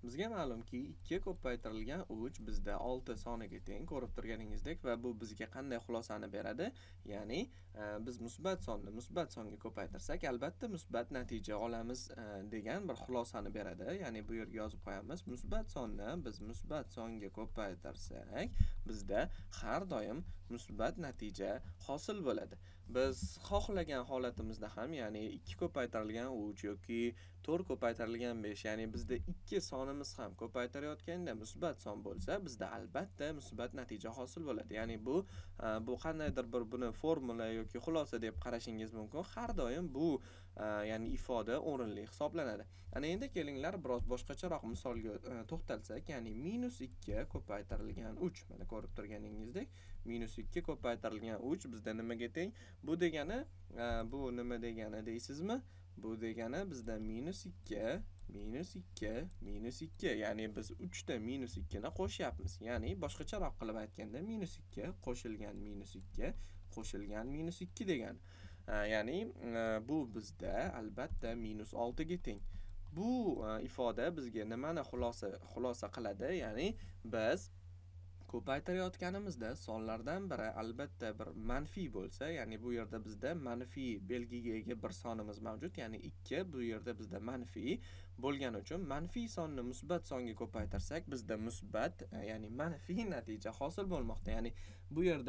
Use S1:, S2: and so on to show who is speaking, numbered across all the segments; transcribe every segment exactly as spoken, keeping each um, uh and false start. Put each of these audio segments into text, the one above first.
S1: Bizga ma'lumki ikki ko'paytirilgan uch bizda olti soniga teng ko'rib turganingizdek va bu bizga qanday xulosani beradi? Ya'ni, e, biz musbat sonni musbat songa ko'paytirsak, albatta musbat natija olamiz e, degan bir xulosani beradi. Ya'ni bu yerga yozib qo'yamiz. Musbat sonni biz musbat songa ko'paytirsak, bizda har doim musbat natija hosil bo'ladi. Biz xohlagan holatimizda ham, ya'ni ikki ko'paytirilgan uch yoki to'rt ko'paytirilgan besh, ya'ni bizda ikki sonimiz ham ko'paytirayotganda musbat son bo'lsa, bizda albatta musbat natija hosil bo'ladi. Ya'ni bu bu qandaydir bir buni formula yoki xulosa deb qarashingiz mumkin. Har doim bu ya'ni ifoda o'rinli hisoblanadi. Ana endi kelinglar biroz boshqacharoq misolga to'xtalsak, ya'ni minus ikki ko'paytirilgan uch. Mana ko'rib turganingizdek, minus ikki ko'paytirilgan uch bizda nimaga teng? Bu degani, bu nima degani deysizmi? Bu degani bizda minus ikki, minus ikki, minus ikki. Ya'ni biz uch ta minus ikki ni qo'shyapmiz. Ya'ni boshqacharoq qilib aytganda minus ikki qo'shilgan minus ikki qo'shilgan minus ikki degani. Ya'ni bu bizda albatta minus olti ga teng. Bu ifoda bizga nimani xulosa xulosa qiladi? Ya'ni biz ko'paytirayotganimizda sonlardan biri albatta bir manfiy bo'lsa, ya'ni bu yerda bizda manfiy belgiga ega bir sonimiz mavjud, ya'ni ikki, bu yerda bizda manfiy bo'lgani uchun manfiy sonni musbat songa ko'paytirsak, bizda musbat, ya'ni manfiy natija hosil bo'lmoqda. Ya'ni bu yerda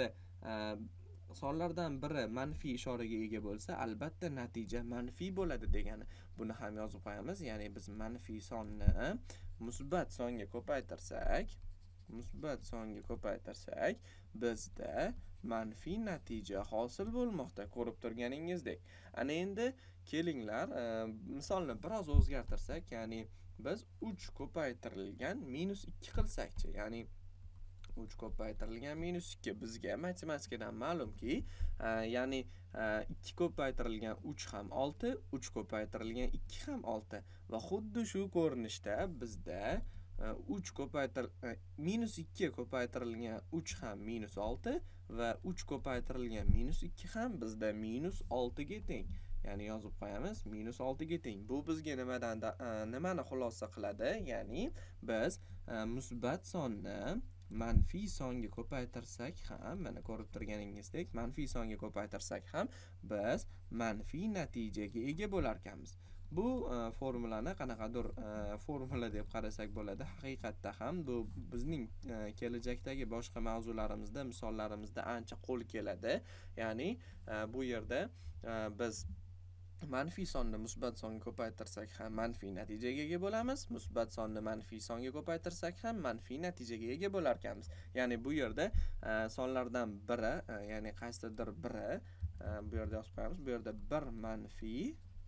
S1: sonlardan biri manfiy ishoraga ega bo'lsa, albatta natija manfiy bo'ladi degani. Buni ham yozib qo'yamiz. Ya'ni biz manfiy sonni musbat songa ko'paytirsak, musbat songa ko'paytirsak, bizda manfiy natija hosil bo'lmoqda, ko'rib turganingizdek. Ana endi kelinglar, misolni biroz o'zgartirsak, ya'ni biz uch ko'paytirilgan minus ikki qilsakchi, ya'ni uch ko'paytirilgan minus ikki bizga matematikadan ma'lumki, ya'ni ikki ko'paytirilgan uch ham olti, uch ko'paytirilgan ikki ham olti va xuddi shu ko'rinishda bizda uch ko'paytir minus ikki ko'paytirilgan uch ham minus olti va uch ko'paytirilgan minus ikki ham bizda minus olti ga teng. Ya'ni yozib qo'yamiz, minus olti ga teng. Bu bizga nimadan nimani xulosa qiladi? Ya'ni biz musbat sonni manfiy songa ko'paytirsak ham, mana ko'rib turganingizdek, manfiy songa ko'paytirsak ham biz manfiy natijaga ega bo'lar ekanmiz. Bu formulani qanaqadir formula deb qarasak bo'ladi. Haqiqatda ham bu bizning kelajakdagi boshqa mavzularimizda, misollarimizda ancha qo'l keladi. Ya'ni bu yerda biz manfiy sonni musbat songa ko'paytirsak ham manfiy natijaga ega bo'lamiz. Musbat sonni manfiy songa ko'paytirsak ham manfiy natijaga ega bo'lar ekanmiz. Ya'ni bu yerda sonlardan biri, ya'ni qaysidir biri, bu yerda yozib qo'yamiz. Bu yerda bir manfiy,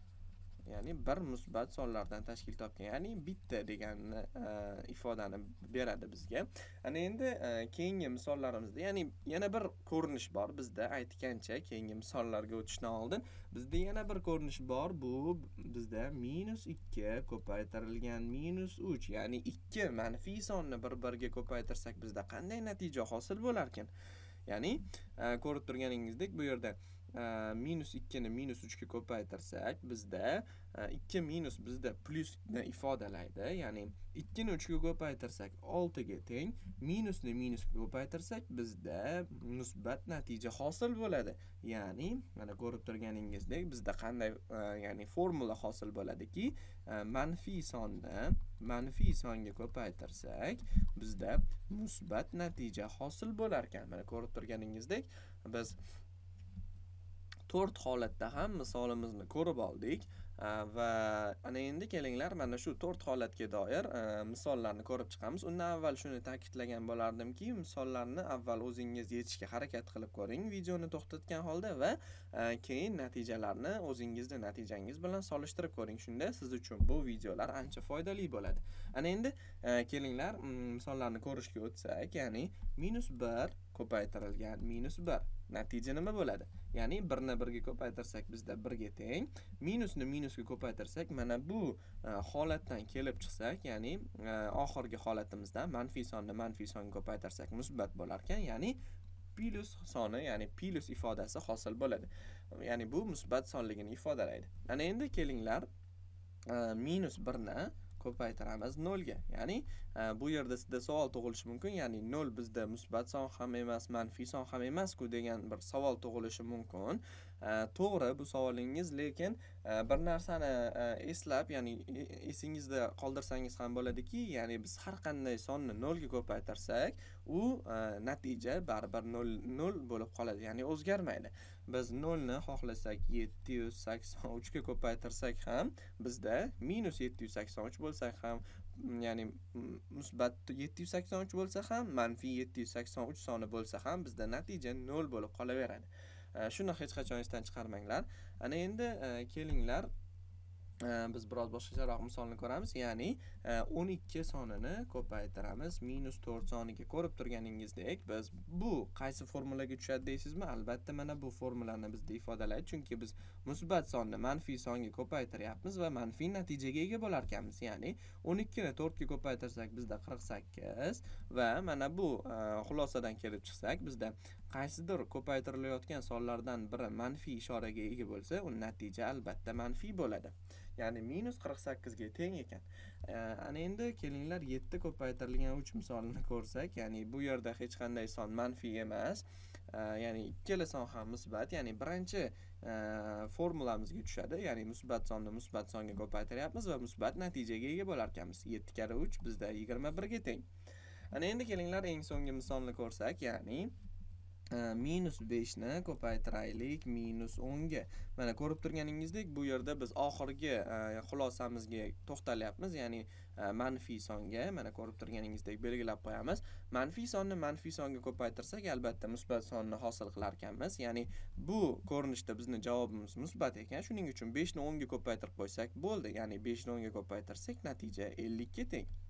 S1: ya'ni bir musbat sonlardan tashkil topgan, ya'ni bitta degan ifodani beradi bizga. Ana endi keyingi misollarimizda, ya'ni yana bir ko'rinish bor bizda. Aytgancha, keyingi misollarga o'tishdan oldin bizda yana bir ko'rinish bor. Bu bizda minus ikki ko'paytirilgan minus uch, ya'ni ikki manfiy sonni bir-biriga ko'paytirsak bizda qanday natija hosil bo'lar ekan? Ya'ni ko'rib turganingizdek, bu yerda minus ikki ni minus uch ga ko'paytirsak, bizda ikki minus bizda plusni ifodalaydi. Ya'ni ikki ni uch ga ko'paytirsak olti ga teng, minusni minusga ko'paytirsak bizda musbat natija hosil bo'ladi. Ya'ni mana ko'rib turganingizdek, bizda qanday ya'ni formula hosil bo'ladiki, manfiy sonni manfiy songa ko'paytirsak bizda musbat natija hosil bo'lar ekan. Mana ko'rib turganingizdek, biz to'rt holatda ham misolimizni ko'rib oldik va ana endi kelinglar, mana shu to'rt holatga doir misollarni ko'rib chiqamiz. Undan avval shuni ta'kidlagan bo'lardimki, misollarni avval o'zingiz yechishga harakat qilib ko'ring, videoni to'xtatgan holda, va keyin natijalarni o'zingizning natijangiz bilan solishtirib ko'ring. Shunda siz uchun bu videolar ancha foydali bo'ladi. Ana endi kelinglar, misollarni ko'rishga o'tsak, ya'ni minus bir ko'paytirilgan minus bir. Natija nima bo'ladi? Ya'ni bir ni bir ga ko'paytirsak bizda bir ga teng, minusni minusga ko'paytirsak mana bu holatdan kelib chiqsak, ya'ni oxirgi holatimizda manfiy sonni manfiy songa ko'paytirsak musbat bo'lar ekan, ya'ni plus soni, ya'ni plus ifodasi hosil bo'ladi. Ya'ni bu musbat sonligini ifodalaydi. Ana endi kelinglar, minus bir ni ko'paytiramiz nol ga. Ya'ni bu yerda sizda savol tug'ilishi mumkin. Ya'ni nol bizda musbat son ham emas, manfiy son ham emas-ku degan bir savol tug'ilishi mumkin. To'g'ri bu savolingiz, lekin bir narsani eslab, ya'ni esingizda qoldirsangiz ham bo'ladiki, ya'ni biz har qanday sonni nol ga ko'paytirsak, u natija baribir nol nol bo'lib qoladi, ya'ni o'zgarmaydi. Biz nol ni xohlasak yetti yuz sakson uch ga ko'paytirsak ham, bizda minus yetti yuz sakson uch bo'lsa ham, ya'ni musbat yetti yuz sakson uch bo'lsa ham, manfiy yetti yuz sakson uch soni bo'lsa ham, bizda natija nol bo'lib qolaveradi. Shuni hech qachon esdan chiqarmanglar. Ana endi kelinglar biz biroz boshqacharoq misolni ko'ramiz. Ya'ni o'n ikki sonini ko'paytiramiz minus to'rt soniga. Ko'rib turganingizdek, biz bu qaysi formulaga tushadi deysizmi? Albatta mana bu formulani bizda ifodalaydi, chunki biz musbat sonni manfiy songa ko'paytiryapmiz va manfiy natijaga ega bo'lar ekanmiz. Ya'ni o'n ikki ni to'rt ga ko'paytirsak bizda qirq sakkiz va mana bu xulosadan kelib chiqsak, bizda qaysidir ko'paytirilayotgan sonlardan biri manfiy ishoraga ega bo'lsa, uni natija albatta manfiy bo'ladi. Ya'ni minus qirq sakkiz ga teng ekan. Ana endi kelinglar yetti ko'paytirilgan uch misolini ko'rsak, ya'ni bu yerda hech qanday son manfiy emas. Ya'ni ikkala son ham musbat, ya'ni birinchi formulamizga tushadi. Ya'ni musbat sonni musbat songa ko'paytiryapmiz va musbat natijaga ega bo'lar ekanmiz. yetti karra uch bizda yigirma bir ga teng. Ana endi kelinglar eng so'nggi misolni ko'rsak, ya'ni minus besh ni ko'paytiraylik minus o'n ga. Mana ko'rib turganingizdek, bu yerda biz oxirgi xulosamizga to'xtalyapmiz, ya'ni manfiy songa. Mana ko'rib turganingizdek belgilab qo'yamiz. Manfiy sonni manfiy songa ko'paytirsak, albatta musbat sonni hosil qilar ekanmiz. Ya'ni bu ko'rinishda bizning javobimiz musbat ekan. Shuning uchun besh ni o'n ga ko'paytirib qo'ysak bo'ldi. Ya'ni besh ni o'n ga ko'paytirsak natija ellik ga teng.